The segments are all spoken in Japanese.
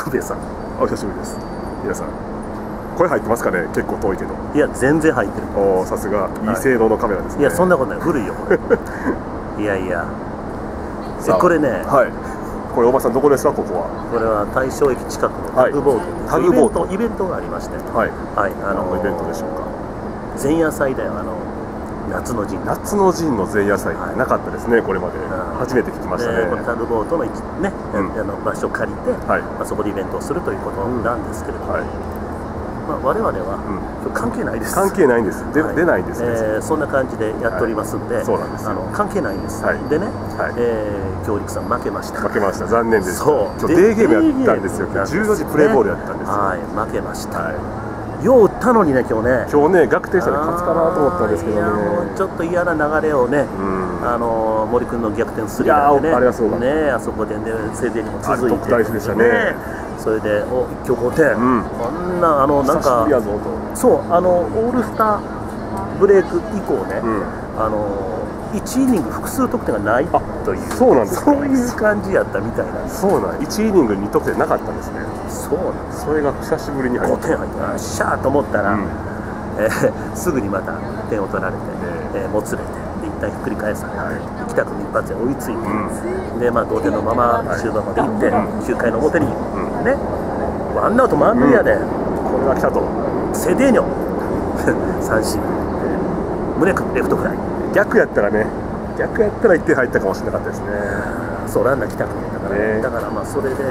久部さん、 お久しぶりです。皆さん声入ってますかね。結構遠いけど。 いや全然入ってる。 おお、さすがいい性能のカメラですね。 いやそんなことない、古いよこれいやいや、これね、 はい、これおばさんどこですか。ここはこれは大正駅近くのタグボート、 タグボートイベントがありまして、 はいはい、何のイベントでしょうか。 前夜祭だよ、夏の陣。 夏の陣の前夜祭ってなかったですね、これまで。初めて聞きましたね。 このタグボートのね、場所を借りて、そこでイベントをするということなんですけれども、我々は関係ないです。 関係ないんです。出ないんですね。 そんな感じでやっておりますんで、関係ないんです。でね、強力さん負けました。 負けました。残念です。今日デーゲームやったんですよ。14時プレーボールやったんですよ。 はい、負けました。よう打ったのにね、今日ね。 今日ね、逆転したら勝つかなと思ったんですけどね。 ちょっと嫌な流れをね、森君の逆転スリーランでね、あそこでね、セーデにも続いて、それで、今日5点、こんな、なんか、そう、オールスターブレイク以降ね、1イニング複数得点がないという、そういう感じやったみたいなんです。 そうなん、1イニング2得点なかったんですね。 そうなんです。 それが久しぶりに入って、 5点入って、シャーと思ったら、すぐにまた点を取られて、もつれて、一旦ひっくり返されて、北君一発で追いついて、で、同点のまま終盤まで行って、9回の表に、ね、ワンアウト満塁やで、 これが来たと。 セデーニョ、三振、宗君、レフトフライ。 逆やったらね、逆やったら1点入ったかもしれなかったですね。 そう、ランナー来た君だから、だからそれで、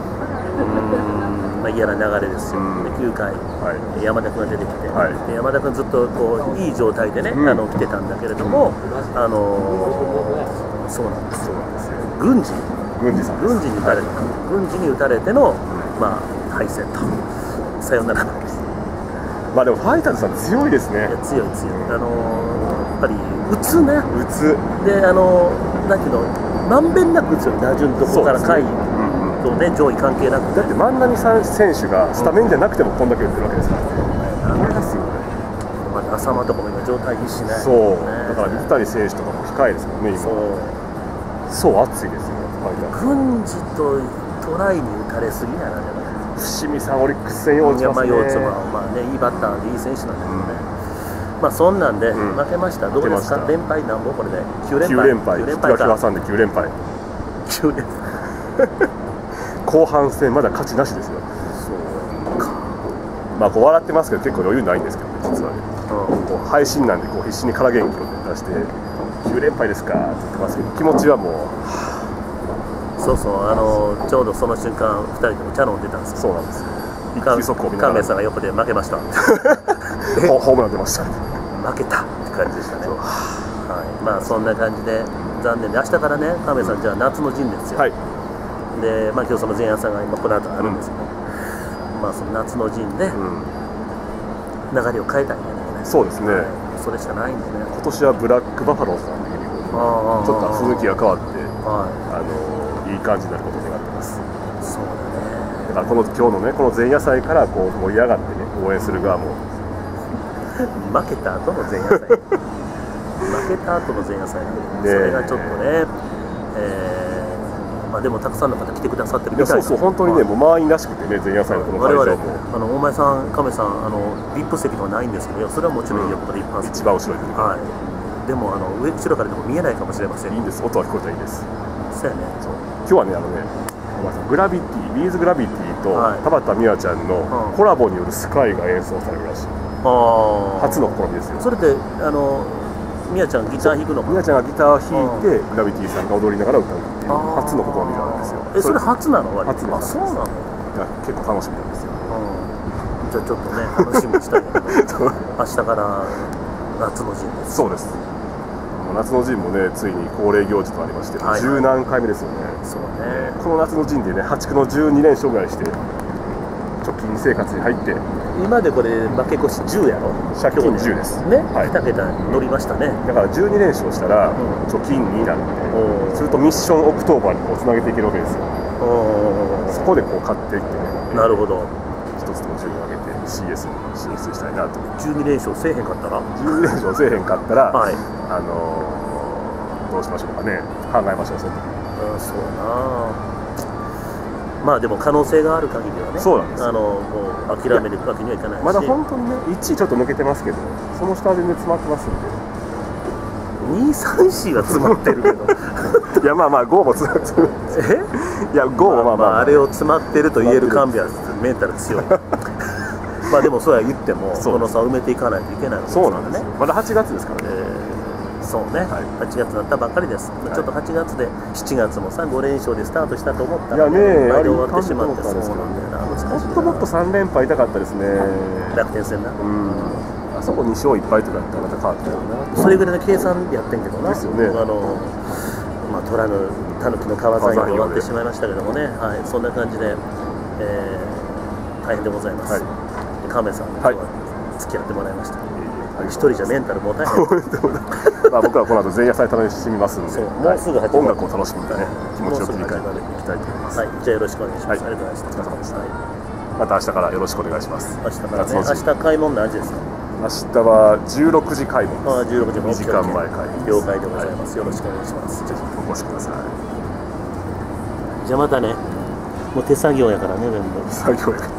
嫌な流れですよ。で9回、山田君が出てきて、山田君ずっといい状態でね、来てたんだけれども、そうなんですよ。郡司に打たれての敗戦と、さよならです。 でもファイターズさん強いですね。 強い。やっぱり打つね。でなんていうの、まんべんなく打つよ、打順どこから下位とね、上位関係なく。 だって万波選手がスタメンじゃなくてもこんだけ打ってるわけですからね。これがすごい。 また浅間とかも今状態いいしね。 そう。だから水谷選手とかも控えですもんね、今。そう熱いですよ。 郡司とトライに打たれすぎやな。 伏見さん、オリックス戦用打ちますね。 いいバッターでいい選手なんだけどね。そんなんで負けました。どうですか。連敗なんぼこれで9連敗。 引き分け挟んで9連敗。後半戦まだ勝ちなしですよ。そうか。笑ってますけど結構余裕ないんですけどね、実はね。配信なんで必死に空元気を出して9連敗ですかって言ってますけど、気持ちはもう。 そうそう、ちょうどその瞬間2人でお茶飲んでたんですよ。 そうなんですよ。 神戸さんが横で負けましたホームラン出ました。 負けたって感じでしたね。そんな感じで残念で、明日からね、神戸さんじゃあ夏の陣ですよ。で、今日その前夜さんが今この後あるんですけど、その夏の陣で流れを変えたいんだよね。そうですね。それしかないんでね。 今年はブラックバファローズさんでちょっと雰囲気が変わって、いい感じになることを願ってます。 そうだね。 だから今日のね、この前夜祭から盛り上がってね、応援する側も負けた後の前夜祭負けた後の前夜祭なんで、それがちょっとね、でもたくさんの方来てくださってるみたいな。 そう、本当にね、もう満員らしくてね、前夜祭のこの会場も大前さん、亀さん、VIP 席はないんですけど、それはもちろん横で一般席、 一番後ろに。 でも後ろからでも見えないかもしれません。 いいんです、音は聞こえたらいいです。 そうやね。 今日はね、グラビティ、ビーズグラビティと田畑美和ちゃんのコラボによるスカイが演奏されるらしい。初の試みですよ。それで美和ちゃんギター弾くのかな。 美和ちゃんがギターを弾いて、グラビティさんが踊りながら歌うっていう初の試みなんですよ。 それ初なの？ 初なんです。 そうなの？ 結構楽しみなんですよ。 じゃあちょっとね、楽しみにしたいけど、明日から夏の陣です。 そうです。夏の陣もね、ついに恒例行事となりまして、十何回目ですよね。 そうね。 この夏の陣でね、破竹の12連勝ぐらいして貯金生活に入って、 今でこれ負け越し10やろ。 借金10ですね。2桁乗りましたね。 だから12連勝したら貯金2になるんで、するとミッションオクトーバーにつなげていけるわけですよ。そこで勝っていってね。なるほど。一つでも順位を上げて CS に進出したいなと。12連勝せえへんかったら12連勝せえへんかったら、どうしましょうかね。考えましょう、その時。 そうな。 まあでも可能性がある限りはね、 そうなんです、 もう諦めるわけにはいかないし、 まだ本当にね、1位ちょっと抜けてますけど、その下は全然詰まってますんで、 2、3、4が詰まってるけど、 いや、まあまあ、5も詰まってる、いや、5もまあまあ、 あれを詰まってると言える神戸はメンタル強い。まあでもそうは言っても、この差を埋めていかないといけないわけですからね。そうなんですよ、まだ8月ですからね。 そうね、8月だったばっかりです、ちょっと8月で7月も5連勝でスタートしたと思ったら、ね、終わってしまって、そうなんだよな、難しいな。もっともっと3連敗痛かったですね、楽天戦な、あそこ2勝1敗とかだったらまた変わったよな、それぐらいの計算でやってんけどな、ですよね、まあ、取らぬタヌキの川沿いで終わってしまいましたけどもね、はい、そんな感じで、大変でございます、亀さん、今日は付き合ってもらいました。一人じゃメンタル持たない。まあ僕はこの後前夜祭楽しみますので、もうすぐ音楽を楽しみたいな気持ちを切り替えていきたいと思います。はい、じゃあよろしくお願いします。ありがとうございました。お疲れ様でした。また明日からよろしくお願いします。明日からね。明日開門何時ですか？明日は16時開門です。ああ、16時。2時間前開門。了解でございます。よろしくお願いします。ぜひお越しください。じゃあまたね。もう手作業やからね、全部。作業やから。